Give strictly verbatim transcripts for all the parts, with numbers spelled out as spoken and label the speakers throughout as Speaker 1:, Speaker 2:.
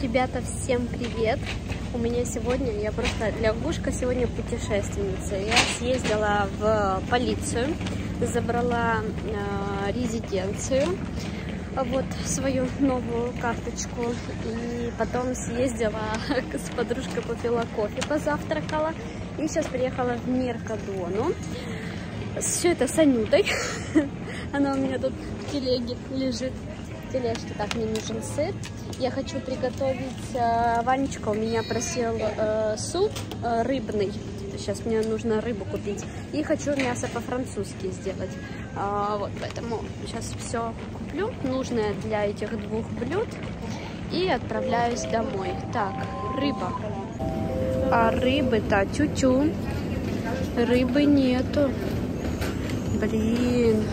Speaker 1: Ребята, всем привет! У меня сегодня, я просто лягушка сегодня путешественница. Я съездила в полицию, забрала э, резиденцию, вот свою новую карточку, и потом съездила с подружкой, попила кофе, позавтракала, и сейчас приехала в Меркадону. Все это с Анютой. Она у меня тут в телеге лежит. В тележке. Так, мне нужен сыр. Я хочу приготовить, э, Ванечка у меня просил э, суп э, рыбный. Сейчас мне нужно рыбу купить. И хочу мясо по-французски сделать. А, вот, поэтому сейчас все куплю, нужное для этих двух блюд. И отправляюсь домой. Так, рыба. А рыбы-то тю-тю. Рыбы нету. Блин.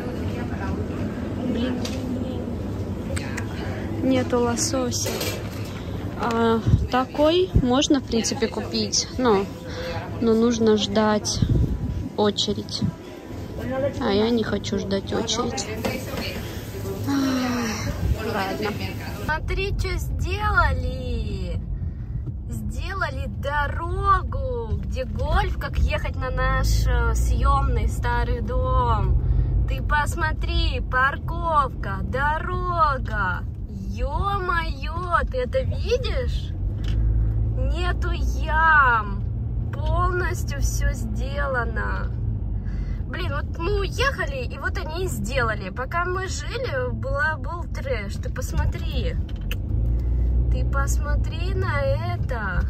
Speaker 1: Блин. Нету лосося. А, такой можно, в принципе, купить, но, но нужно ждать очередь. А я не хочу ждать очередь. А, ладно. Смотри, что сделали. Сделали дорогу, где гольф, как ехать на наш съемный старый дом. Ты посмотри, парковка, дорога. Ё-моё, ты это видишь? Нету ям. Полностью все сделано. Блин, вот мы уехали, и вот они и сделали. Пока мы жили, была, был трэш. Ты посмотри. Ты посмотри на это.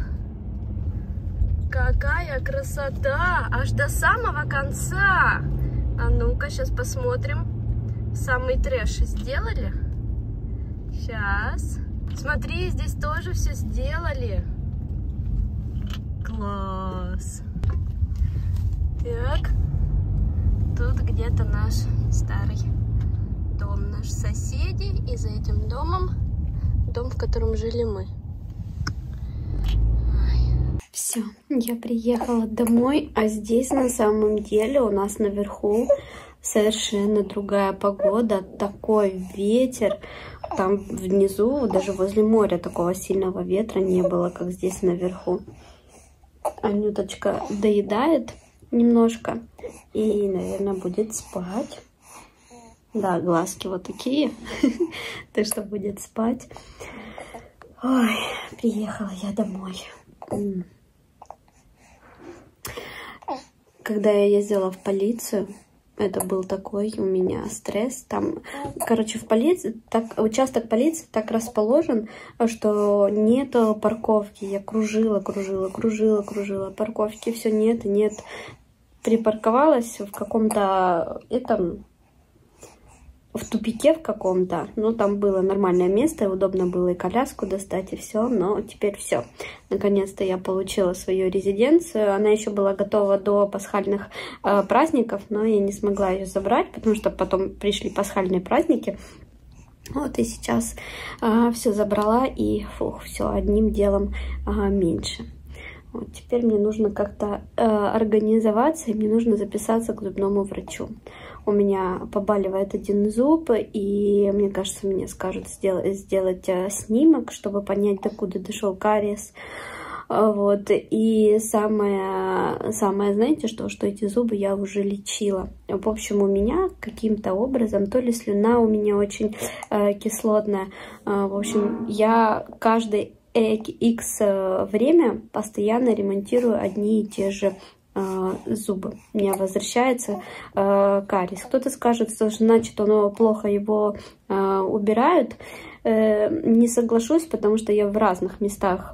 Speaker 1: Какая красота. Аж до самого конца. А ну-ка, сейчас посмотрим. Самый трэш сделали? Сейчас. Смотри, здесь тоже все сделали. Класс. Так. Тут где-то наш старый дом, наши соседи. И за этим домом дом, в котором жили мы. Все, я приехала домой, а здесь на самом деле у нас наверху совершенно другая погода, такой ветер. Там внизу, даже возле моря, такого сильного ветра не было, как здесь наверху. Анюточка доедает немножко и, наверное, будет спать. Да, глазки вот такие, так что будет спать. Ой, приехала я домой. Когда я ездила в полицию, это был такой у меня стресс. Там, короче, в полиции, так, участок полиции так расположен, что нету парковки. Я кружила, кружила, кружила, кружила. Парковки все нет, нет. Припарковалась в каком-то этом, в тупике в каком-то. Ну, там было нормальное место, и удобно было и коляску достать, и все. Но теперь все. Наконец-то я получила свою резиденцию. Она еще была готова до пасхальных э, праздников, но я не смогла ее забрать, потому что потом пришли пасхальные праздники. Вот и сейчас э, все забрала, и фух, все одним делом э, меньше. Вот, теперь мне нужно как-то э, организоваться, и мне нужно записаться к зубному врачу. У меня побаливает один зуб, и мне кажется, мне скажут сделать, сделать э, снимок, чтобы понять, докуда дошел кариес. Вот. И самое, самое, знаете, что, что эти зубы я уже лечила. В общем, у меня каким-то образом, то ли слюна у меня очень э, кислотная. Э, в общем, я каждый X время постоянно ремонтирую одни и те же э, зубы. У меня возвращается э, кариес. Кто-то скажет, что значит, оно плохо его э, убирают. Э, не соглашусь, потому что я в разных местах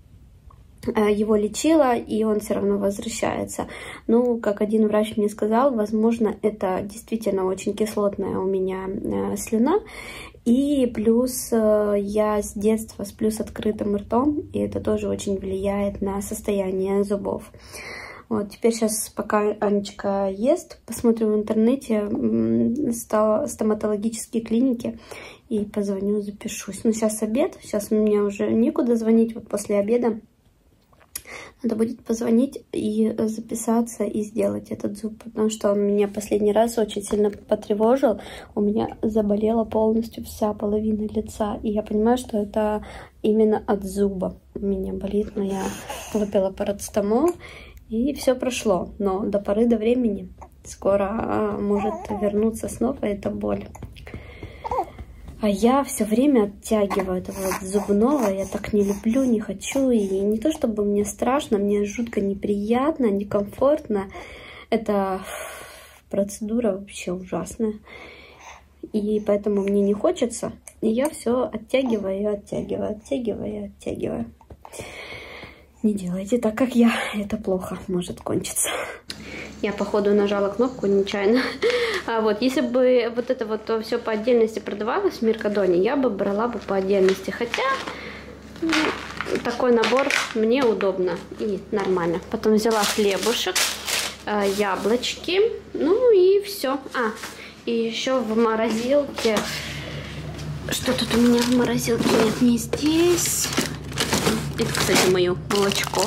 Speaker 1: э, его лечила, и он все равно возвращается. Ну, как один врач мне сказал, возможно, это действительно очень кислотная у меня э, слюна. И плюс э, я с детства сплю с открытым ртом, и это тоже очень влияет на состояние зубов. Вот, теперь сейчас, пока Анечка ест, посмотрю в интернете стоматологические клиники и позвоню, запишусь. Ну, сейчас обед, сейчас у меня уже некуда звонить, вот после обеда надо будет позвонить и записаться и сделать этот зуб, потому что он меня последний раз очень сильно потревожил. У меня заболела полностью вся половина лица, и я понимаю, что это именно от зуба у меня болит, но я выпила парацетамол, и все прошло. Но до поры до времени скоро а, может вернуться снова эта боль. А я все время оттягиваю этого вот зубного, я так не люблю, не хочу. И не то чтобы мне страшно, мне жутко неприятно, некомфортно. Это процедура вообще ужасная. И поэтому мне не хочется. И я все оттягиваю, оттягиваю, оттягиваю, оттягиваю. Не делайте так, как я. Это плохо может кончиться. Я, походу, нажала кнопку нечаянно. А вот, если бы вот это вот все по отдельности продавалось в Меркадоне, я бы брала бы по отдельности. Хотя ну, такой набор мне удобно и нормально. Потом взяла хлебушек, яблочки, ну и все. А, и еще в морозилке. Что тут у меня в морозилке? Нет, не здесь. Это, кстати, мое молочко.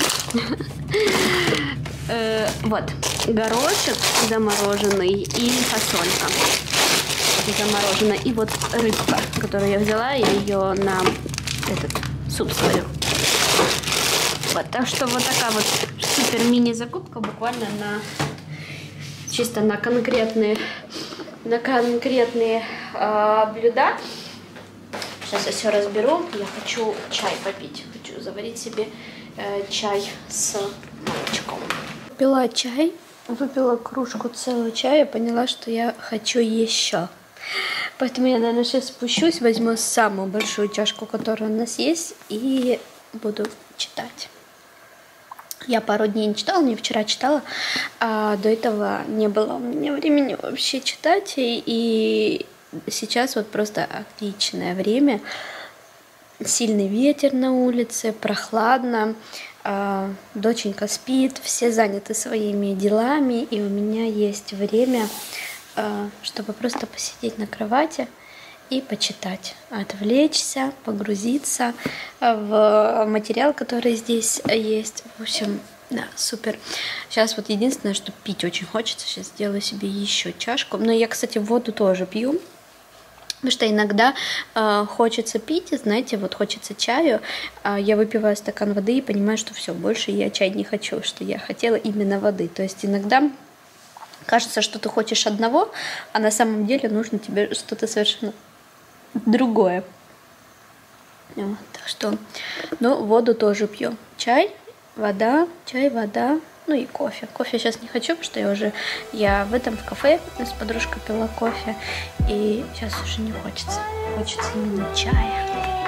Speaker 1: Вот, горошек замороженный и фасолька замороженная. И вот рыбка, которую я взяла, я ее на этот суп сварю. Вот, так что вот такая вот супер мини закупка буквально на чисто на конкретные на конкретные э, блюда. Сейчас я все разберу. Я хочу чай попить. Хочу заварить себе э, чай с молочком. Пила чай, выпила кружку целого чая, поняла, что я хочу еще. Поэтому я, наверное, сейчас спущусь, возьму самую большую чашку, которая у нас есть, и буду читать. Я пару дней не читала, не вчера читала, а до этого не было у меня времени вообще читать, и, и сейчас вот просто отличное время. Сильный ветер на улице, прохладно. Доченька спит, все заняты своими делами, и у меня есть время, чтобы просто посидеть на кровати и почитать, отвлечься, погрузиться в материал, который здесь есть. В общем, да, супер. Сейчас вот единственное, что пить очень хочется, сейчас сделаю себе еще чашку. Но я, кстати, воду тоже пью. Потому что иногда э, хочется пить, знаете, вот хочется чаю, э, я выпиваю стакан воды и понимаю, что все, больше я чай не хочу, что я хотела именно воды. То есть иногда кажется, что ты хочешь одного, а на самом деле нужно тебе что-то совершенно другое. Вот, так что, ну, воду тоже пью. Чай, вода, чай, вода. Ну и кофе. Кофе сейчас не хочу, потому что я уже я в этом в кафе с подружкой пила кофе. И сейчас уже не хочется. Хочется именно чая.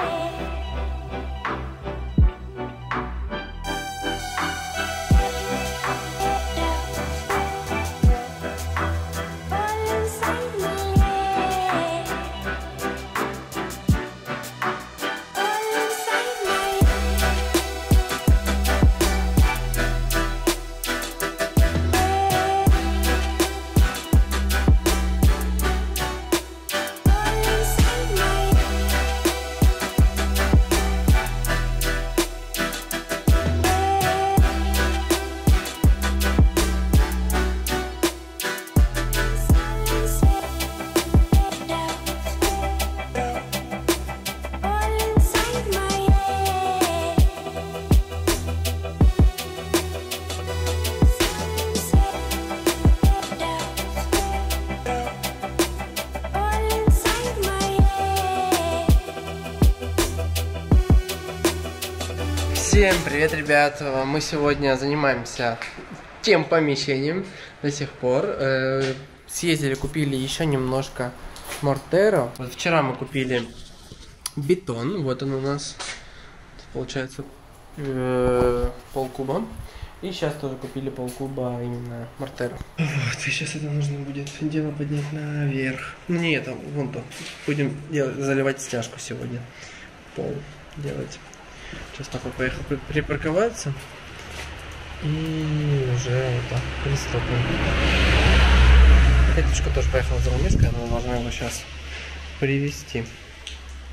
Speaker 2: Всем привет, ребят! Мы сегодня занимаемся тем помещением до сих пор. Э, съездили, купили еще немножко мортеро. Вот вчера мы купили бетон, вот он у нас, получается, э, полкуба. И сейчас тоже купили полкуба именно мортеро. Вот, и сейчас это нужно будет дело поднять наверх. Ну не это, вон то. Будем делать, заливать стяжку сегодня. Пол делать. Сейчас такой поехал припарковаться и уже вот так приступим. Петечка тоже поехала за Ромеской, она должна его сейчас привезти.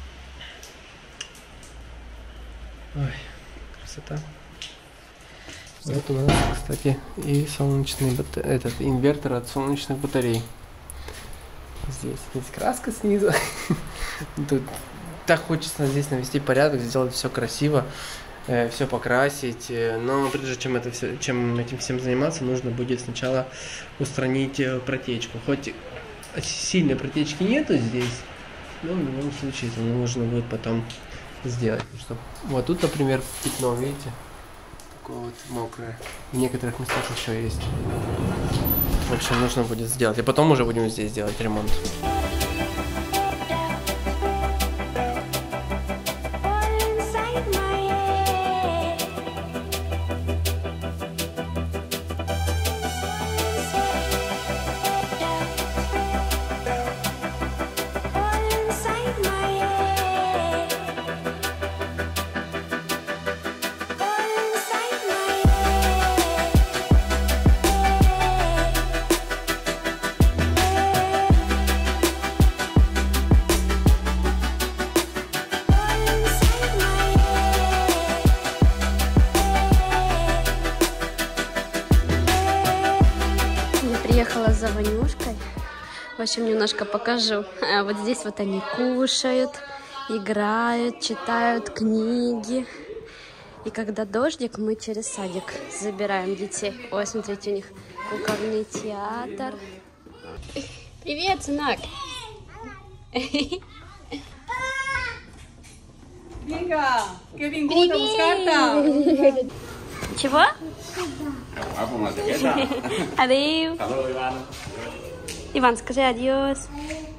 Speaker 2: Ой, красота. Вот у нас, кстати, и солнечный бат... этот инвертор от солнечных батарей. Здесь есть краска снизу. Тут так хочется здесь навести порядок, сделать все красиво, э, все покрасить. Но прежде чем, это все, чем этим всем заниматься, нужно будет сначала устранить протечку. Хоть сильной протечки нету здесь, но в любом случае это нужно будет потом сделать. Что... Вот тут, например, пятно, видите? Такое вот мокрое. В некоторых местах еще есть. В общем, нужно будет сделать. И потом уже будем здесь делать ремонт.
Speaker 1: Приехала за Ванюшкой. В общем, немножко покажу. Вот здесь вот они кушают, играют, читают книги. И когда дождик, мы через садик забираем детей. Ой, смотрите, у них кукольный театр. Привет, сынок!
Speaker 3: Venga, que vingut a buscar-te.
Speaker 1: Чего? Адею.
Speaker 4: Алло, Иван.
Speaker 1: Иван, скажи адьос.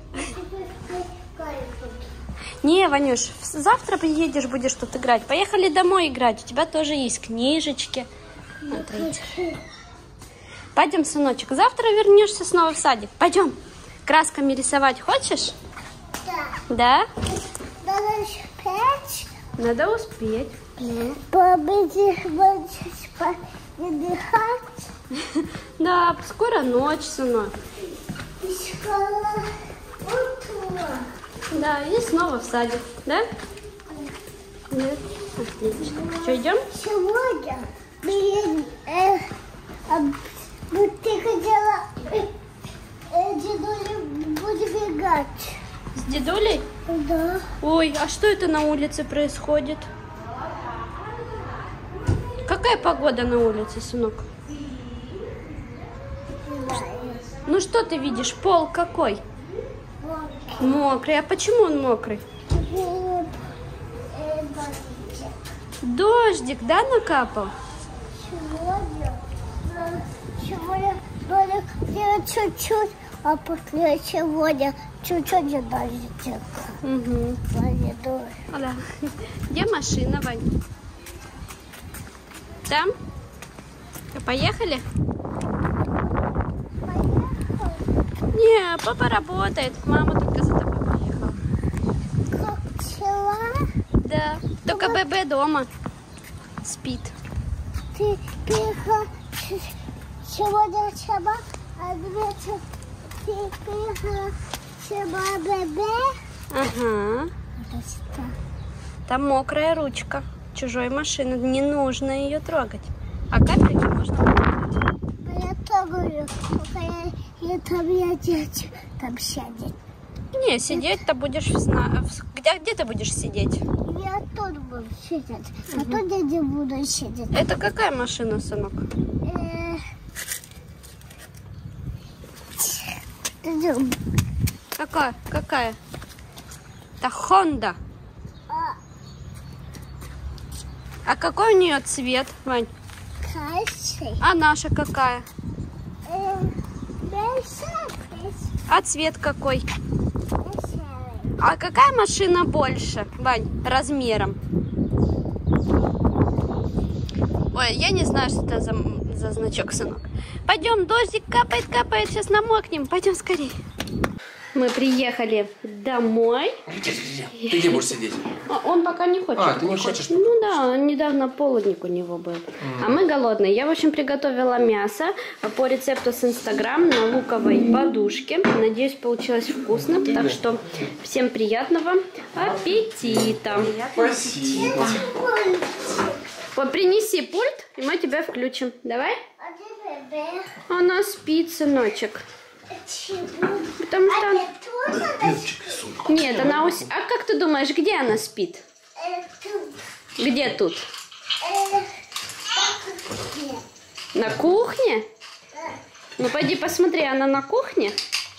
Speaker 1: Не, Ванюш, завтра приедешь, будешь тут играть. Поехали домой играть. У тебя тоже есть книжечки. Смотрите. Пойдем, сыночек. Завтра вернешься снова в садик. Пойдем. Красками рисовать хочешь? Да. Да?
Speaker 5: Надо успеть.
Speaker 1: Надо успеть.
Speaker 5: Победить, отдыхать.
Speaker 1: Да, скоро ночь, сынок.
Speaker 5: Школа утро.
Speaker 1: Да, и снова в садик, да? Нет. Отлично. Что, идем?
Speaker 5: Сегодня мы, э, э, ну, ты хотела э, э, дедулю будем играть.
Speaker 1: С дедулей?
Speaker 5: Да.
Speaker 1: Ой, а что это на улице происходит? Какая погода на улице, сынок? Ну что ты видишь? Пол какой? Мокрый. А почему он мокрый? Дождик, да, накапал?
Speaker 5: Сегодня, э, сегодня дождик чуть-чуть, а после сегодня чуть-чуть не дождик.
Speaker 1: Угу.
Speaker 5: Дождь.
Speaker 1: Да. Где машина, Вань? Там? Поехали? Не, папа работает. Мама только за тобой поехала.
Speaker 5: Как дела?
Speaker 1: Да. Только ББ дома. Спит.
Speaker 5: Ты приехала сегодня сама, а вечер ты приехала сама бебе.
Speaker 1: Ага. Там мокрая ручка чужой машины. Не нужно ее трогать. А капельки можно потрогать.
Speaker 5: Я трогаю, пока я, я там я дети там сядет.
Speaker 1: Не, сидеть-то будешь в сна... в- Где, где ты будешь сидеть?
Speaker 5: Я тут буду сидеть, а тут я не буду сидеть.
Speaker 1: Это какая машина, сынок?
Speaker 5: Э, идем.
Speaker 1: Какая? Какая? Это Honda.
Speaker 5: А,
Speaker 1: А какой у нее цвет, Вань?
Speaker 5: красный.
Speaker 1: А наша какая?
Speaker 5: Э, белый,
Speaker 1: А цвет какой?
Speaker 5: белый.
Speaker 1: А какая машина больше, Вань, размером? Ой, я не знаю, что это за, за значок, сынок. Пойдем, дождик капает, капает, сейчас намокнем. Пойдем скорее. Мы приехали домой.
Speaker 2: Ты где будешь сидеть?
Speaker 1: А он пока не хочет
Speaker 2: А, ты не
Speaker 1: кушать.
Speaker 2: хочешь
Speaker 1: Ну да, недавно полудник у него был. Mm. А мы голодные. Я, в общем, приготовила мясо по рецепту с Инстаграм на луковой подушке. Надеюсь, получилось вкусно. Так что всем приятного аппетита.
Speaker 2: Спасибо.
Speaker 1: Вот принеси пульт, и мы тебя включим. Давай?
Speaker 5: А где бебе?
Speaker 1: Она спит, сыночек.
Speaker 5: Чего?
Speaker 1: Потому что...
Speaker 5: А
Speaker 1: она-
Speaker 5: где тоже надо?
Speaker 1: Нет, она... ус- А как ты думаешь, где она спит?
Speaker 5: Э, тут.
Speaker 1: Где тут?
Speaker 5: Э, так, где?
Speaker 1: На кухне? Ну, пойди посмотри, она на кухне?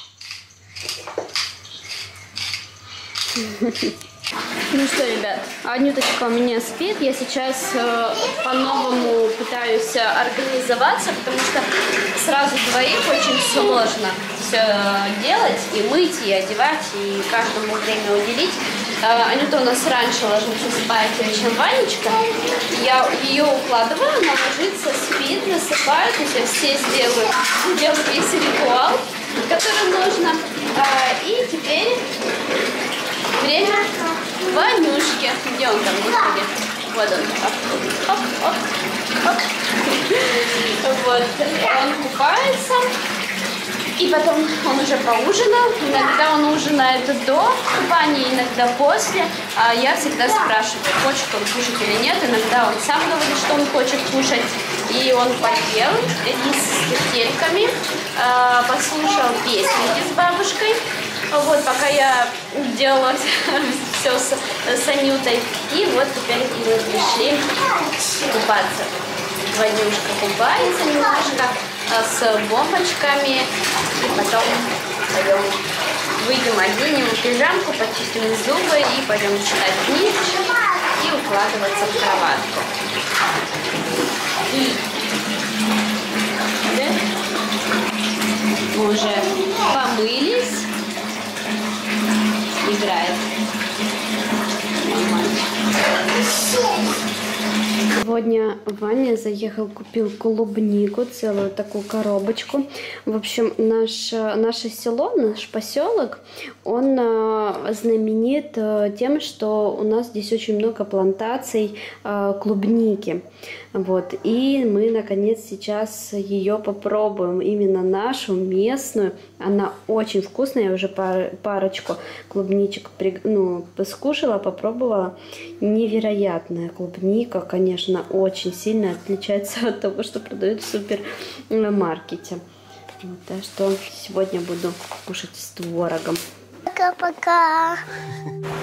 Speaker 1: Ну что, ребят, Анюточка у меня спит. Я сейчас э, по-новому пытаюсь э, организоваться, потому что сразу двоих очень сложно все делать, и мыть, и одевать, и каждому время уделить. Э, Анюта у нас раньше ложится спать, чем Ванечка. Я ее укладываю, она ложится, спит, насыпаю. То есть я все сделаю, делаю весь ритуал, который нужно. Э, и теперь... Время Ванюшки. Где он там, господи? Вот он. Оп, оп, оп, оп. Вот. Он купается. И потом он уже поужинал. Иногда он ужинает до купания, иногда после. А я всегда спрашиваю, хочет он кушать или нет. Иногда он сам говорит, что он хочет кушать. И он поел рис с тефтельками, послушал песенки с бабушкой. Вот, пока я делала все с, с Анютой. И вот теперь мы пришли купаться. Ванюшка купается немножко с бомбочками. И потом пойдем, выйдем, оденем пижамку, почистим зубы и пойдем читать книжечку и укладываться в кроватку. И да? Мы уже помылись. Играет. Сегодня Ваня заехал, купил клубнику, целую такую коробочку. В общем, наш, наше село, наш поселок, он знаменит тем, что у нас здесь очень много плантаций клубники. Вот. И мы, наконец, сейчас ее попробуем. Именно нашу, местную. Она очень вкусная. Я уже пар, парочку клубничек ну, скушала, попробовала. Невероятная клубника, конечно, очень сильно отличается от того, что продают в супермаркете. Вот, так что сегодня буду кушать с творогом.
Speaker 5: Пока-пока.